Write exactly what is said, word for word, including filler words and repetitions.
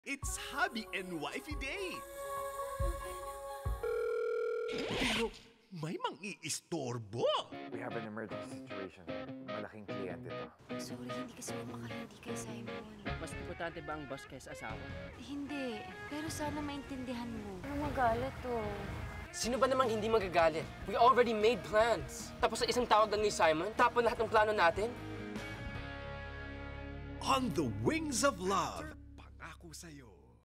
It's hubby and wifey day! Pero may mang-iistorbo! We have an emergency situation. Malaking kliyente to. Sorry, hindi kasi ako makarindi kay Simon. Mas importante ba ang boss kaysa asawa? Hindi. Pero sana maintindihan mo. Ano magalit to? Sino ba namang hindi magagalit? We already made plans. Tapos sa isang tawag lang ni Simon, tapon lahat ng plano natin? On the Wings of Love, pangako sa'yo.